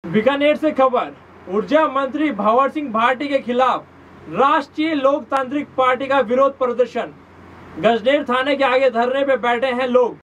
बीकानेर से खबर, ऊर्जा मंत्री भंवर सिंह भाटी के खिलाफ राष्ट्रीय लोकतांत्रिक पार्टी का विरोध प्रदर्शन। गजनेर थाने के आगे धरने पे बैठे हैं लोग।